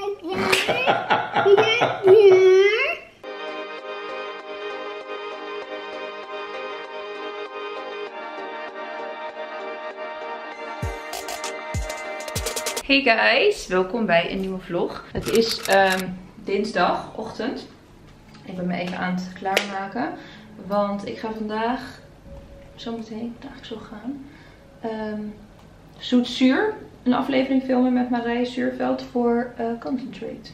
Hey guys, welkom bij een nieuwe vlog. Het is dinsdagochtend. Ik ben me even aan het klaarmaken. Want ik ga vandaag, zometeen, ik zo gaan, Zoet Zuur, een aflevering filmen met Marije Zuurveld voor Concentrate.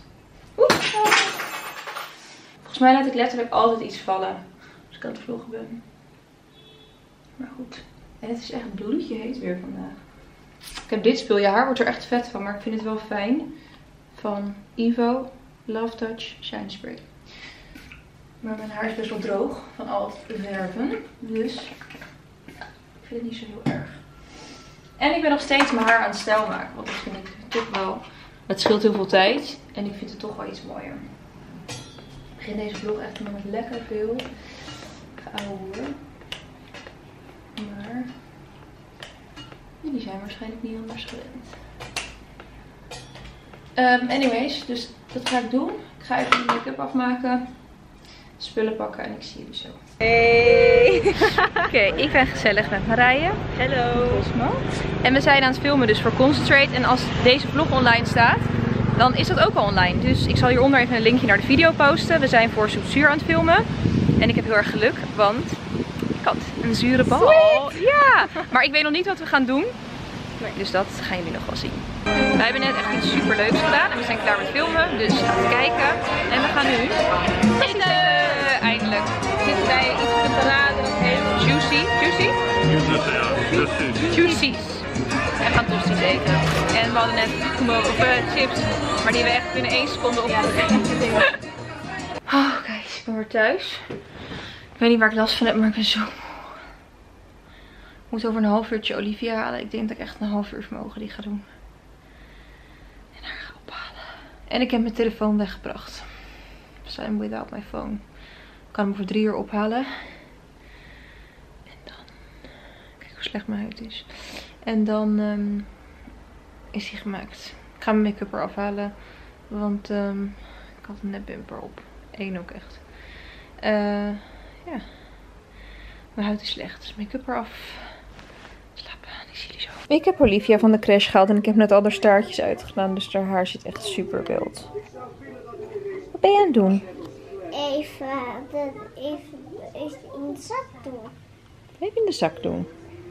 Volgens mij laat ik letterlijk altijd iets vallen als ik aan het vloggen ben. Maar goed. En het is echt bloedje heet weer vandaag. Ik heb dit spul. Je haar wordt er echt vet van, maar ik vind het wel fijn. Van Evo Love Touch Shine Spray. Maar mijn haar is best wel droog van al het werven. Dus ik vind het niet zo heel erg. En ik ben nog steeds mijn haar aan het stijl maken. Want dat vind ik toch wel... Het scheelt heel veel tijd. En ik vind het toch wel iets mooier. Ik begin deze vlog echt met lekker veel geouwen. Maar... jullie zijn waarschijnlijk niet anders gewend. Anyways, dus dat ga ik doen. Ik ga even de make-up afmaken. Spullen pakken en ik zie jullie zo. Hey! Oké, ik ben gezellig met Marije. Hallo! Cosmo. En we zijn aan het filmen dus voor Concentrate. En als deze vlog online staat, dan is dat ook al online. Dus ik zal hieronder even een linkje naar de video posten. We zijn voor Zoet Zuur aan het filmen. En ik heb heel erg geluk, want ik had een zure bal. Sweet. Ja! Maar ik weet nog niet wat we gaan doen. Nee. Dus dat gaan jullie nog wel zien. Wij hebben net echt iets super leuks gedaan. En we zijn klaar met filmen. Dus gaan we kijken. En we gaan nu eten. Eindelijk. We zitten bij iets te beraden. Dat heet Juicy. Juicy? Juicy's. En we gaan tosti's eten. En we hadden net chips. Maar die hebben we echt binnen 1 seconde opgegeten. Oké, ik ben weer thuis. Ik weet niet waar ik last van heb, maar ik ben zo... Ik moet over een half uurtje Olivia halen. Ik denk dat ik echt een half uur vermogen die ga doen. En haar ga ophalen. En ik heb mijn telefoon weggebracht. So I'm without my phone. Ik kan hem voor 3 uur ophalen. En dan... Kijk hoe slecht mijn huid is. En dan is hij gemaakt. Ik ga mijn make-up eraf halen. Want ik had een nepbumper op. 1 ook echt. Ja. Mijn huid is slecht. Dus make-up eraf. Slapen. Ik zie jullie zo. Ik heb Olivia van de crash gehaald. En ik heb net al haar staartjes uitgedaan. Dus haar haar zit echt super wild. Wat ben je aan het doen? Even in de zak doen. Even in de zak doen.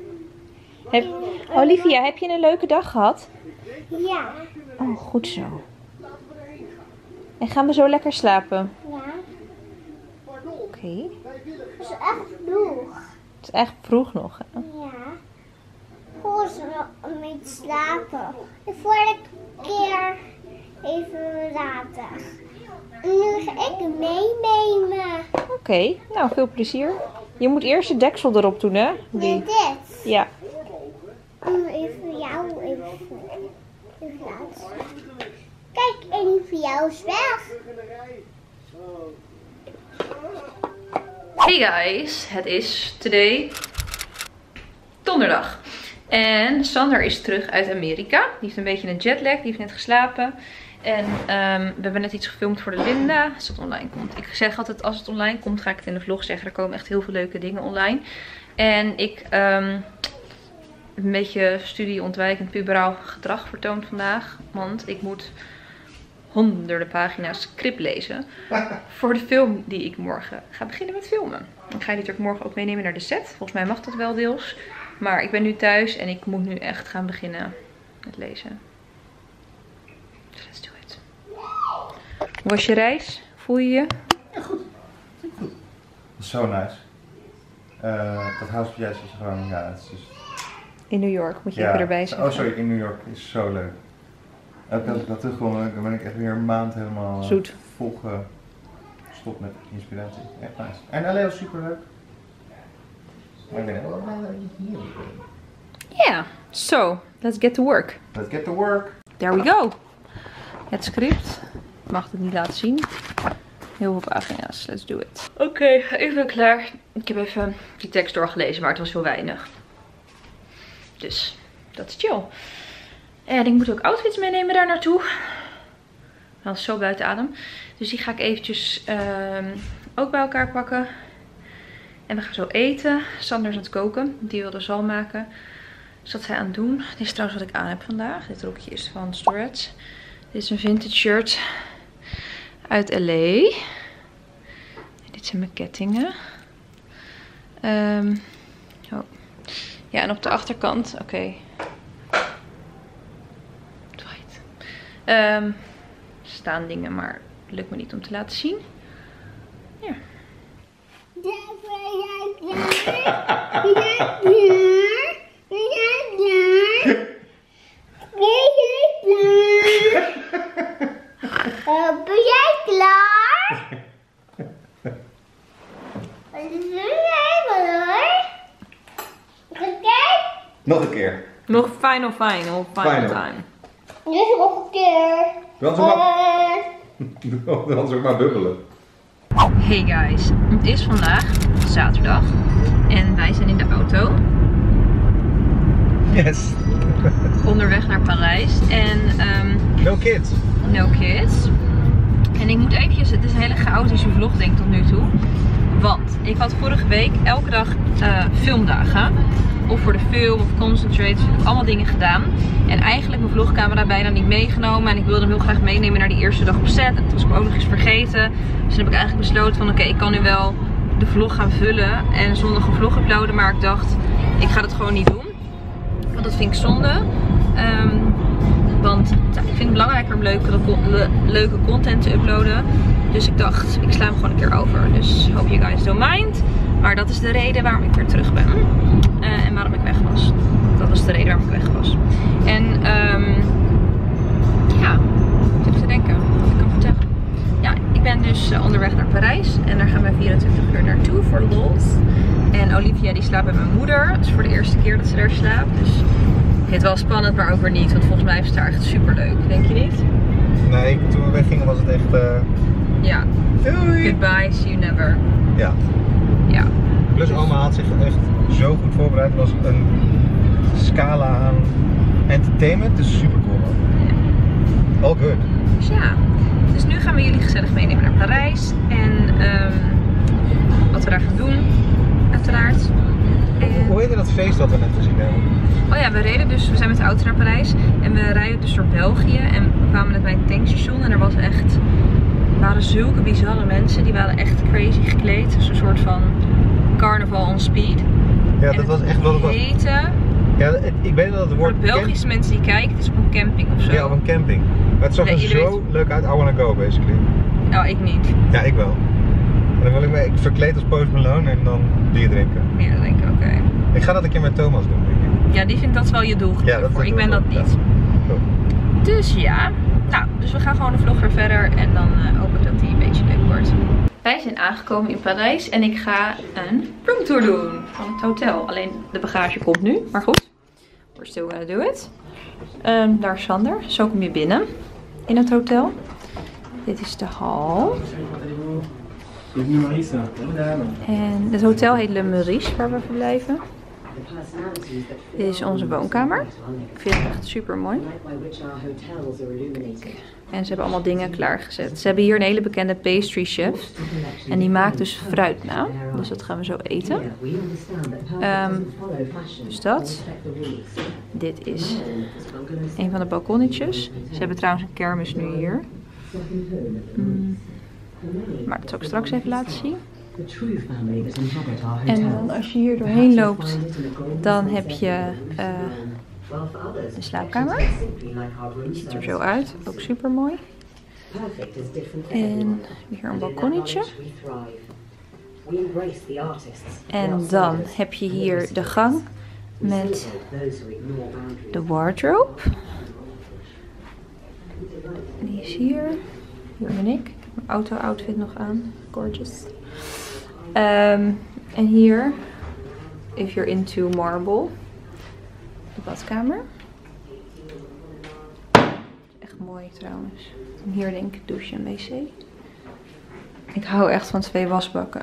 Olivia, heb je een leuke dag gehad? Ja. Oh, goed zo. En gaan we zo lekker slapen? Ja. Oké. Het is echt vroeg. Het is echt vroeg nog, hè? Ja. Goed om mee te slapen. De vorige keer even later. En nu ga ik hem meenemen. Oké, nou veel plezier. Je moet eerst de deksel erop doen, hè? En dit. Ja. Even jou even laten. Kijk, en voor jou is weg. Hey guys, het is today donderdag. En Sander is terug uit Amerika. Die heeft een beetje een jetlag, die heeft net geslapen. En we hebben net iets gefilmd voor de Linda, als het online komt. Ik zeg altijd, als het online komt, ga ik het in de vlog zeggen. Er komen echt heel veel leuke dingen online. En ik een beetje studieontwijkend puberaal gedrag vertoond vandaag. Want ik moet honderden pagina's script lezen voor de film die ik morgen ga beginnen met filmen. Ik ga die natuurlijk morgen ook meenemen naar de set. Volgens mij mag dat wel deels. Maar ik ben nu thuis en ik moet nu echt gaan beginnen met lezen. Dus let's do it. Hoe was je reis? Voel je je? Ja, goed. Goed. Dat is zo nice. Dat House of Jazz is gewoon, ja, het is dus... In New York moet je even erbij zijn. Oh sorry, in New York is zo leuk. Elke keer als ik daar terugkom, dan ben ik echt weer een maand helemaal vol gestopt met inspiratie. Echt nice. En LA was super leuk. Maar ik ben heel blij dat je hier bent. Yeah, so let's get to work. Let's get to work. There we go. Het script. Ik mag het niet laten zien. Heel veel pagina's. Let's do it. Oké, even klaar. Ik heb even die tekst doorgelezen, maar het was heel weinig. Dus dat is chill. En ik moet ook outfits meenemen daar naartoe. was zo buiten adem. Dus die ga ik eventjes ook bij elkaar pakken. En we gaan zo eten. Sander is aan het koken. Die wilde zalm maken. Dus dat is hij aan het doen. Dit is trouwens wat ik aan heb vandaag. Dit rokje is van Storage. Dit is een vintage shirt uit LA. Dit zijn mijn kettingen. Oh. Ja, en op de achterkant, oké. Staan dingen, maar het lukt me niet om te laten zien. Ja. Ben jij klaar? Nog een keer. Nog final time. Dus nog een keer. Dan is ook maar bubbelen. Hey guys, het is vandaag zaterdag en wij zijn in de auto. Yes. Onderweg naar Parijs en No kids. No kids. En ik moet eventjes, het is een hele chaotische vlog denk ik tot nu toe. Want ik had vorige week elke dag filmdagen. Of voor de film of concentrate. Dus ik heb allemaal dingen gedaan. En eigenlijk mijn vlogcamera bijna niet meegenomen. En ik wilde hem heel graag meenemen naar die eerste dag op set. En toen was ik ook nog eens vergeten. Dus toen heb ik eigenlijk besloten van oké, ik kan nu wel de vlog gaan vullen. En zondag een vlog uploaden. Maar ik dacht, ik ga dat gewoon niet doen. Want dat vind ik zonde. Want ik vind het belangrijker om leuke content te uploaden. Dus ik dacht, ik sla hem gewoon een keer over. Dus hope you guys don't mind. Maar dat is de reden waarom ik weer terug ben. En waarom ik weg was. Dat was de reden waarom ik weg was. En ja, ik zit te denken wat ik kan vertellen. Ja, ik ben dus onderweg naar Parijs. En daar gaan we 24 uur naartoe voor lols. En Olivia die slaapt bij mijn moeder. Het is voor de eerste keer dat ze daar slaapt. Dus ik vind het wel spannend, maar ook weer niet. Want volgens mij is het daar echt super leuk. Denk je niet? Nee, toen we weggingen was het echt... Ja. Doei. Goodbye, see you never. Ja. Ja. Plus Alma had zich echt zo goed voorbereid. Het was een scala aan entertainment. Dus super cool. Ja. All good. Dus ja. Dus nu gaan we jullie gezellig meenemen naar Parijs. En wat we daar gaan doen. Uiteraard. Hoe heette dat feest dat we net gezien hebben? Oh ja, we zijn met de auto naar Parijs. En we rijden dus door België. En we kwamen net bij een tankstation. En er waren zulke bizarre mensen. Die waren echt crazy gekleed. Dus een soort van carnaval on speed. Ja, dat was echt wat het was. Ja, ik weet dat het woord... Voor de Belgische mensen die kijken, het is op een camping of zo. Ja, op een camping. Maar het zag er zo leuk uit. I wanna go, basically. Oh, ik niet. Ja, ik wel. En dan wil ik me verkleed als Post Malone en dan bier drinken. Ja, dat denk ik, oké. Ik ga dat een keer met Thomas doen, denk ik. Ja, die vindt dat wel je doelgroep ervoor. Ik ben dat niet. Ja. Dus ja. Nou, dus we gaan gewoon de vlog weer verder en dan hoop ik dat die een beetje leuk wordt. Wij zijn aangekomen in Parijs en ik ga een roomtour doen van het hotel. Alleen de bagage komt nu, maar goed. We're still gonna do it. Daar is Sander. Zo kom je binnen in het hotel. Dit is de hal. En het hotel heet Le Meurice, waar we verblijven. Dit is onze woonkamer. Ik vind het echt super mooi. En ze hebben allemaal dingen klaargezet. Ze hebben hier een hele bekende pastry chef. En die maakt dus fruit na. Dus dat gaan we zo eten. Dus dat. Dit is een van de balkonnetjes. Ze hebben trouwens een kermis nu hier. Maar dat zal ik straks even laten zien. En dan als je hier doorheen loopt, dan heb je de slaapkamer. Ziet er zo uit, ook super mooi. En hier een balkonnetje. En dan heb je hier de gang met de wardrobe. Die is hier. Hier ben ik. Ik heb mijn auto-outfit nog aan. Gorgeous. En hier, if you're into marble, de badkamer. Echt mooi trouwens. En hier denk ik douche en wc. Ik hou echt van 2 wasbakken.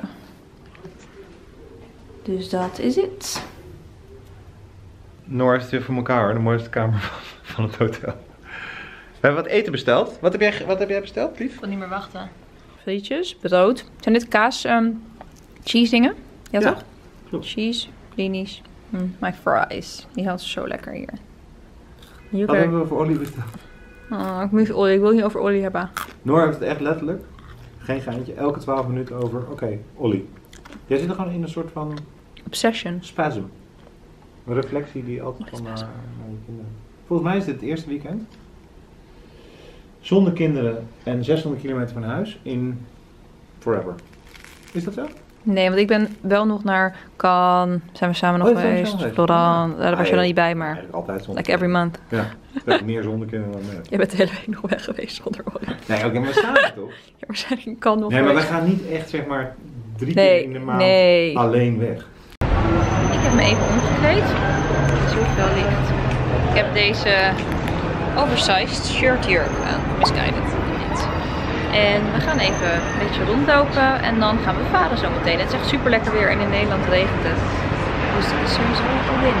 Dus dat is het. Noor is het weer voor elkaar hoor. De mooiste kamer van het hotel. We hebben wat eten besteld. Wat heb jij besteld, lief? Ik kan niet meer wachten. Frietjes, brood. Zijn dit kaas, cheese dingen? Ja, toch? Klopt. Cheese, blinis. My fries. Die hadden ze zo lekker hier. Wat hebben we voor olie besteld? Oh, ik wil niet over olie hebben. Noor heeft het echt letterlijk, geen geintje, elke 12 minuten over, oké, olie. Jij zit er gewoon in een soort van... Obsession. Spasm. Een reflectie die altijd van naar je kinderen. Volgens mij is dit het eerste weekend. Zonder kinderen en 600 kilometer van huis in forever. Is dat zo? Nee, want ik ben wel nog naar Cannes. Zijn we samen nog geweest. Florence. Daar was je dan niet bij, maar... Eigenlijk altijd zonder Like every month. Ja, dat meer zonder kinderen dan meer. Je bent de hele week nog weg geweest zonder olie. Nee, oké, maar samen toch? Ja, waarschijnlijk in Cannes nog Nee, maar wij geweest. gaan niet echt zeg maar 3 keer in de maand alleen weg. Ik heb me even omgekleed. Het is hoeveel licht. Ik heb deze oversized shirt hier aan. Misguided. En we gaan even een beetje rondlopen en dan gaan we varen zometeen. Het is echt super lekker weer en in Nederland regent het. Dus dat is sowieso een win.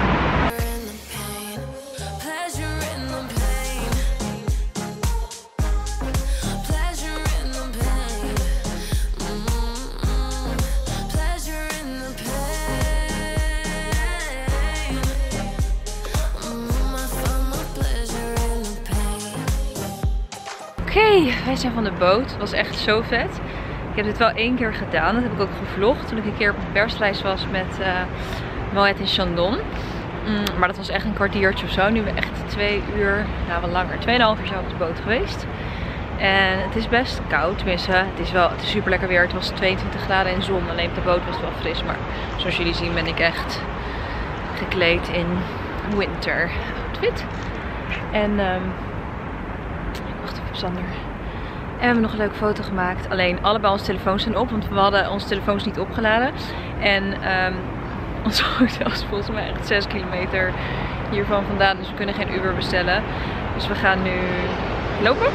Oké, wij zijn van de boot. Het was echt zo vet. Ik heb dit wel 1 keer gedaan. Dat heb ik ook gevlogd toen ik een keer op een persreis was met Moet in Chandon. Maar dat was echt een kwartiertje of zo. Nu hebben we echt 2 uur, nou wat langer, 2,5 uur zo op de boot geweest. En het is best koud, tenminste. Het is super lekker weer. Het was 22 graden in zon. Alleen op de boot was het wel fris. Maar zoals jullie zien ben ik echt gekleed in winter outfit. En wacht even op Sander. En we hebben nog een leuke foto gemaakt. Alleen allebei onze telefoons zijn op. Want we hadden onze telefoons niet opgeladen. En ons hotel is volgens mij echt 6 kilometer hiervan vandaan. Dus we kunnen geen Uber bestellen. Dus we gaan nu lopen.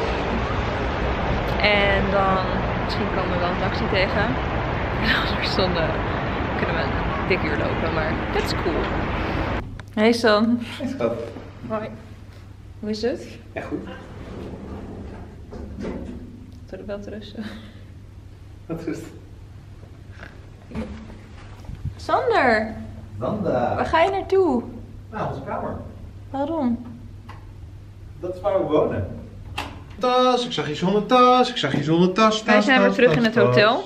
En dan misschien komen we wel een taxi tegen. En anders dan kunnen we een dik uur lopen. Maar dat is cool. Hey San. Hey schat. Hoi. Hoe is het? Ja, goed. Door de bel te rusten. Wat is het? Sander! Wanda! Waar ga je naartoe? Nou, onze kamer. Waarom? Dat is waar we wonen. Tas, ik zag je zonder tas, ik zag je zonder tas. Wij zijn weer terug in het hotel.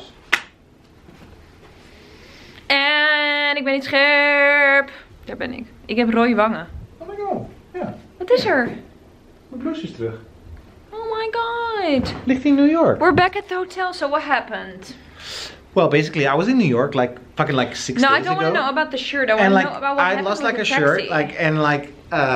En ik ben niet scherp. Daar ben ik. Ik heb rode wangen. Oh my god, ja. Wat is er? Mijn blouse is terug. Oh my god. Ligt in New York. We're back at the hotel, so what happened? Well, basically, I was in New York like fucking 6 days ago. No, I don't want to know about the shirt. I want to know about what happened lost with like the a taxi. shirt,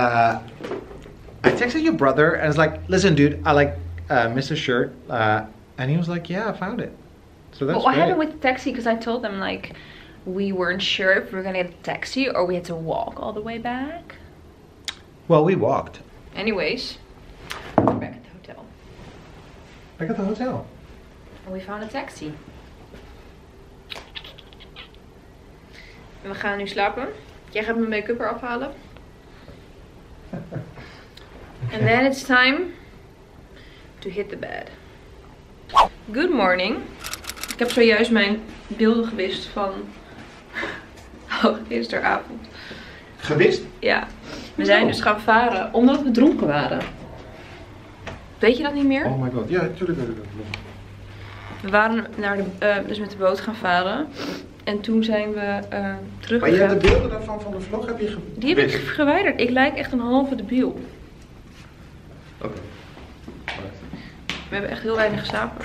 I texted your brother and I was like, listen, dude, I missed a shirt, and he was like, yeah, I found it. So that's what great. happened with the taxi? Because I told them like we weren't sure if we were gonna get a taxi or we had to walk all the way back. Well, we walked. Anyways, we're back at the hotel. Back at the hotel. And we found a taxi. En we gaan nu slapen. Jij gaat mijn make-up eraf halen. And then it's time to hit the bed. Good morning. Ik heb zojuist mijn beelden gewist van gisteravond. Gewist? Ja. We zijn dus gaan varen omdat we dronken waren. Weet je dat niet meer? Oh my god, ja, natuurlijk weet ik dat. We waren naar dus met de boot gaan varen. En toen zijn we teruggegaan. Maar je hebt de beelden daarvan van de vlog, heb je Die heb ik verwijderd. Ik lijk echt een halve debiel. Oké. We hebben echt heel weinig geslapen.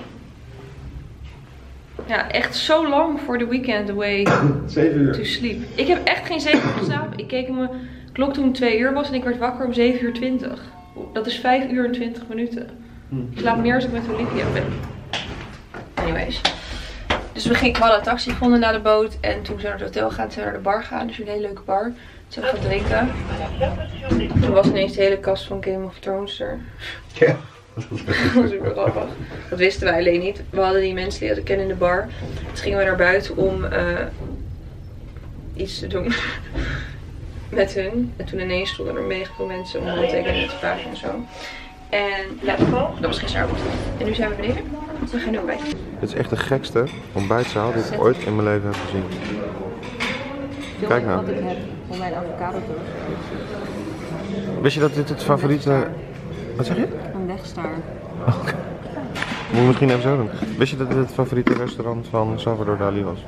Ja, echt zo lang voor de weekend away 7 uur. to sleep. Ik heb echt geen 7 uur geslapen. Ik keek op mijn klok toen het 2 uur was en ik werd wakker om 7 uur 20. Dat is 5 uur en 20 minuten. Ik slaap meer als ik met Olivia ben. Anyways. Dus we hadden een taxi gevonden naar de boot. En toen zijn we naar het hotel gaan. Zijn we naar de bar gaan. Dus een hele leuke bar. Zijn we gaan drinken. Toen was ineens de hele kast van Game of Thrones er. Ja. Dat was super grappig. Dat wisten wij alleen niet. We hadden die mensen die hadden kennen in de bar. Dus gingen we naar buiten om iets te doen met hun. En toen ineens stonden er mega veel mensen om handtekeningen te vragen en zo. En Letterval, dat was gisteravond. En nu zijn we beneden. We gaan nu ontbijten. Het is echt de gekste ontbijtzaal die ik ooit in mijn leven heb gezien. Kijk nou. Wat ik heb voor mijn avocado toast. Wist je dat dit het favoriete... Wat zeg je? Een wegstar. Oké. Moet ik misschien even zo doen. Wist je dat dit het favoriete restaurant van Salvador Dali was?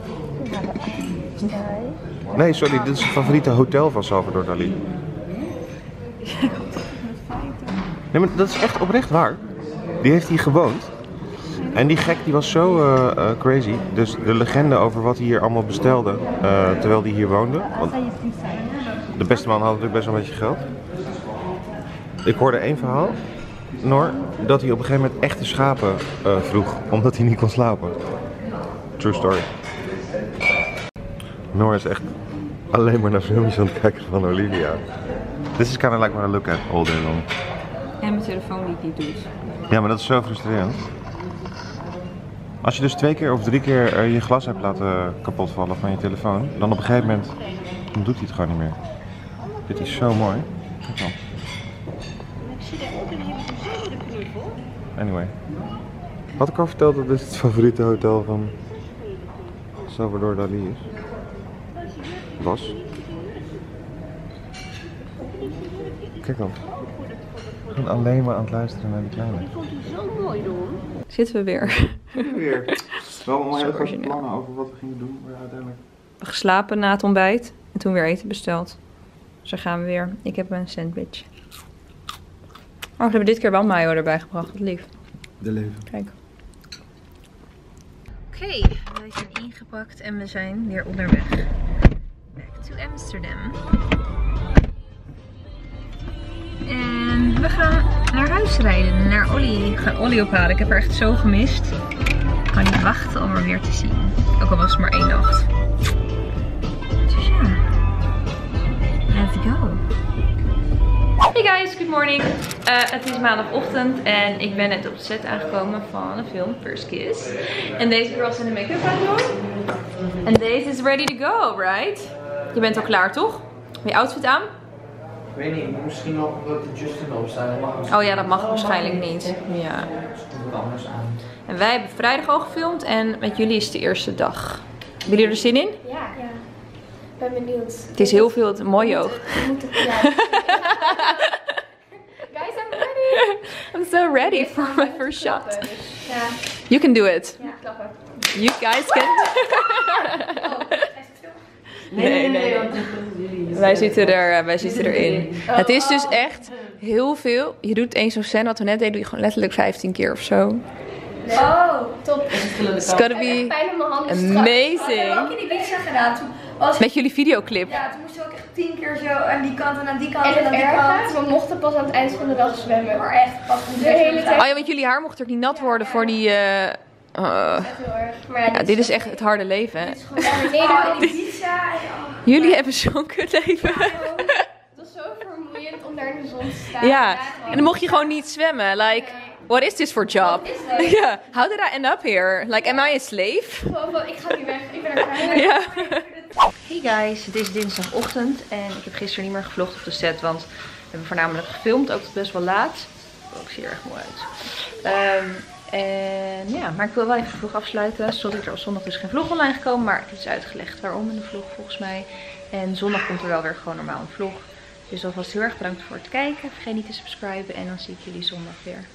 Nee, sorry, dit is het favoriete hotel van Salvador Dali. Nee, maar dat is echt oprecht waar. Die heeft hier gewoond. En die gek die was zo crazy. Dus de legende over wat hij hier allemaal bestelde terwijl hij hier woonde. Want de beste man had natuurlijk best wel een beetje geld. Ik hoorde één verhaal, Noor, dat hij op een gegeven moment echte schapen vroeg. Omdat hij niet kon slapen. True story. Noor is echt alleen maar naar filmpjes aan het kijken van Olivia. This is kind of like what I look at all day long. En mijn telefoon die het niet doet. Ja, maar dat is zo frustrerend. Als je dus 2 keer of 3 keer je glas hebt laten kapotvallen van je telefoon, dan op een gegeven moment dan doet hij het gewoon niet meer. Dit is zo mooi. Kijk dan. Anyway. Had ik al verteld dat dit het favoriete hotel van Salvador Dali is? Was. Kijk dan. Ik ben alleen maar aan het luisteren naar die kleine. Ik vond het zo mooi doen. Zitten we weer. Weer. Wel allemaal hele grote plannen over wat we gingen doen, maar uiteindelijk... Geslapen na het ontbijt en toen weer eten besteld. Dus dan gaan we weer. Ik heb een sandwich. Oh, ze hebben dit keer wel mayo erbij gebracht. Wat lief. De leven. Kijk. Oké, wij zijn ingepakt en we zijn weer onderweg. Back to Amsterdam. En we gaan naar huis rijden. Naar Olly. We gaan Olly ophalen. Ik heb haar echt zo gemist. Ik kan niet wachten om haar weer te zien. Ook al was het maar 1 nacht. Dus ja. Let's go. Hey guys, good morning. Het is maandagochtend en ik ben net op de set aangekomen van een film, First Kiss. En deze girls zijn de make-up aan het doen. En deze is ready to go, right? Je bent al klaar, toch? Heb je outfit aan? Ik weet niet, misschien nog wat de Justin op staan. Oh ja, dat mag waarschijnlijk niet. Ja. Wat anders aan. En wij hebben vrijdag al gefilmd en met jullie is het de eerste dag. Hebben jullie er zin in? Ja. Ik ben benieuwd. Het is heel veel het mooie oog. Guys, I'm ready. I'm so ready for my first shot. Ja. You can do it. Ja, klappen. You guys can. Nee. Wij zitten erin. Het is dus echt heel veel. Je doet één zo'n scène wat we net deden, doe je gewoon letterlijk 15 keer of zo. Oh, top. It's gonna be pijn op mijn handen amazing. Ook in Ibiza gedaan. Toen was Met jullie videoclip. ja, toen moesten we ook echt 10 keer zo aan die kant en aan die kant En en het aan die kant. erge, we mochten pas aan het eind van de dag zwemmen. Maar echt, pas De hele tijd. Oh ja, want jullie haar mocht ook niet nat worden voor die... Heel erg. Maar ja, dit is echt het harde leven. Hè? Oh, in Ibiza. Jullie hebben zo'n kutleven. Het was zo vermoeiend om daar in de zon te staan. Ja, en dan mocht je gewoon niet zwemmen. Like, what is this for job? Ja, how did I end up here? Like, am I a slave? Gewoon van, ik ga nu weg. Ik ben er klaar mee. Ja. Hey guys, het is dinsdagochtend en ik heb gisteren niet meer gevlogd op de set, want we hebben voornamelijk gefilmd, ook tot best wel laat. Oh, ik zie er echt mooi uit. En ja, maar ik wil wel even vroeg afsluiten. Zodat er op zondag dus geen vlog online gekomen, maar het is uitgelegd waarom in de vlog volgens mij. En zondag komt er wel weer gewoon normaal een vlog. Dus alvast heel erg bedankt voor het kijken. Vergeet niet te subscriben en dan zie ik jullie zondag weer.